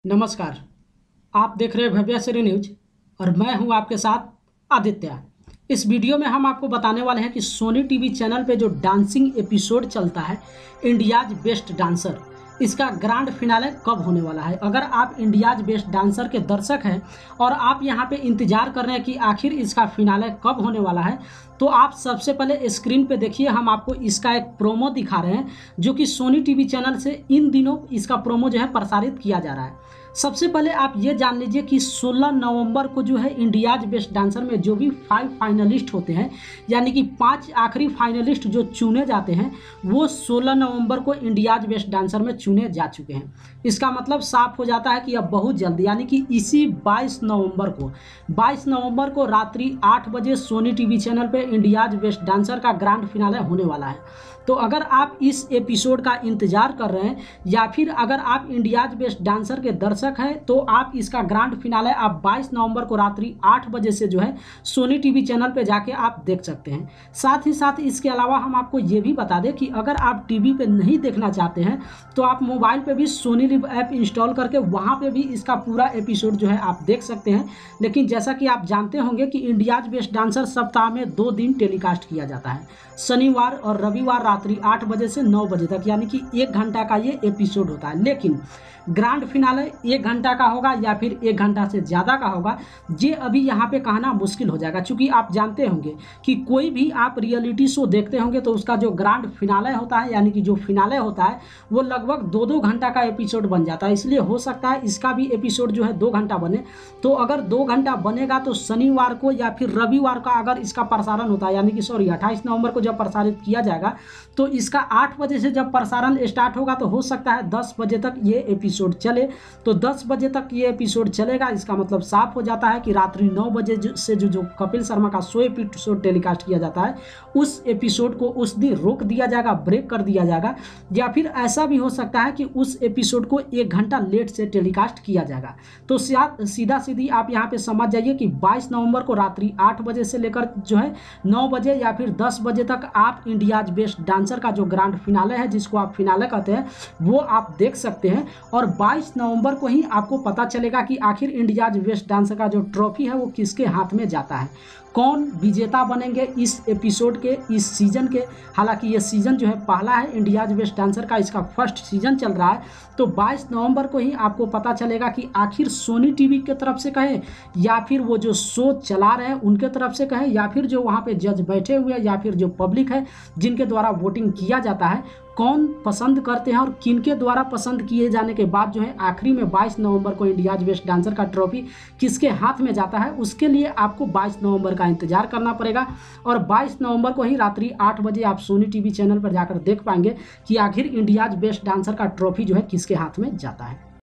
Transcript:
नमस्कार। आप देख रहे हैं भव्या श्री न्यूज और मैं हूं आपके साथ आदित्य। इस वीडियो में हम आपको बताने वाले हैं कि सोनी टीवी चैनल पे जो डांसिंग एपिसोड चलता है इंडियाज बेस्ट डांसर, इसका ग्रैंड फिनाले कब होने वाला है। अगर आप इंडियाज बेस्ट डांसर के दर्शक हैं और आप यहां पे इंतजार कर रहे हैं कि आखिर इसका फिनाले कब होने वाला है, तो आप सबसे पहले स्क्रीन पे देखिए, हम आपको इसका एक प्रोमो दिखा रहे हैं जो कि सोनी टीवी चैनल से इन दिनों इसका प्रोमो जो है प्रसारित किया जा रहा है। सबसे पहले आप ये जान लीजिए कि 16 नवंबर को जो है इंडियाज बेस्ट डांसर में जो भी 5 फाइनलिस्ट होते हैं, यानी कि 5 आखिरी फाइनलिस्ट जो चुने जाते हैं, वो 16 नवंबर को इंडियाज बेस्ट डांसर में चुने जा चुके हैं। इसका मतलब साफ हो जाता है कि अब बहुत जल्द, यानी कि इसी 22 नवंबर को रात्रि 8 बजे सोनी टीवी चैनल पे इंडियाज बेस्ट डांसर का ग्रैंड फिनाले होने वाला है। तो अगर आप इस एपिसोड का इंतजार कर रहे हैं या फिर अगर आप इंडियाज बेस्ट डांसर के दर्शक हैं, तो आप इसका ग्रैंड फिनाले आप 22 नवंबर को रात्रि 8 बजे से जो है सोनी टीवी चैनल पे जाके आप देख सकते हैं। साथ ही साथ इसके अलावा हम आपको ये भी बता दें कि अगर आप टीवी पे नहीं देखना चाहते हैं तो आप मोबाइल पे भी सोनी लिव ऐप इंस्टॉल करके वहाँ पे भी इसका पूरा एपिसोड जो है आप देख सकते हैं। लेकिन जैसा कि आप जानते होंगे कि इंडियाज बेस्ट डांसर सप्ताह में 2 दिन टेलीकास्ट किया जाता है, शनिवार और रविवार रात्रि 8 बजे से 9 बजे तक, यानी कि 1 घंटा का ये एपिसोड होता है। लेकिन ग्रैंड फिनाले 1 घंटा का होगा या फिर 1 घंटा से ज़्यादा का होगा, ये अभी यहाँ पे कहना मुश्किल हो जाएगा। क्योंकि आप जानते होंगे कि कोई भी आप रियलिटी शो देखते होंगे तो उसका जो ग्रैंड फिनाले होता है, यानी कि जो फिनाले होता है, वो लगभग 2-2 घंटा का एपिसोड बन जाता है। इसलिए हो सकता है इसका भी एपिसोड जो है 2 घंटा बने। तो अगर 2 घंटा बनेगा तो शनिवार को या फिर रविवार का अगर इसका प्रसारण होता है, यानी कि 28 नवंबर को जब प्रसारित किया जाएगा, तो इसका 8 बजे से जब प्रसारण स्टार्ट होगा तो हो सकता है 10 बजे तक ये एपिसोड चले। तो 10 बजे तक ये एपिसोड चलेगा। इसका मतलब साफ हो जाता है कि रात्रि 9 बजे से जो कपिल शर्मा का शो एपिसोड टेलीकास्ट किया जाता है, उस एपिसोड को उस दिन रोक दिया जाएगा, ब्रेक कर दिया जाएगा। या फिर ऐसा भी हो सकता है कि उस एपिसोड को 1 घंटा लेट से टेलीकास्ट किया जाएगा। तो सीधा सीधी आप यहाँ पे समझ जाइए कि 22 नवंबर को रात्रि 8 बजे से लेकर जो है 9 बजे या फिर 10 बजे तक आप इंडियाज बेस्ट डांसर का जो ग्रैंड फिनाले है, जिसको आप फिनाले कहते हैं, वो आप देख सकते हैं। और 22 नवंबर को ही आपको पता चलेगा कि आखिर इंडियाज बेस्ट डांसर का जो ट्रॉफी है वो किसके हाथ में जाता है, कौन विजेता बनेंगे इस एपिसोड के, इस सीजन के। हालांकि ये सीजन जो है पहला है इंडियाज बेस्ट डांसर का, इसका फर्स्ट सीजन चल रहा है। तो 22 नवंबर को ही आपको पता चलेगा कि आखिर सोनी टीवी की तरफ से कहें या फिर वो जो शो चला रहे हैं उनके तरफ से कहें, या फिर जो वहाँ पे जज बैठे हुए हैं, या फिर जो पब्लिक है जिनके द्वारा वोटिंग किया जाता है, कौन पसंद करते हैं और किनके द्वारा पसंद किए जाने के बाद जो है आखिरी में 22 नवंबर को इंडियाज बेस्ट डांसर का ट्रॉफी किसके हाथ में जाता है, उसके लिए आपको 22 नवंबर का इंतजार करना पड़ेगा। और 22 नवंबर को ही रात्रि 8 बजे आप सोनी टीवी चैनल पर जाकर देख पाएंगे कि आखिर इंडियाज बेस्ट डांसर का ट्रॉफी जो है किसके हाथ में जाता है।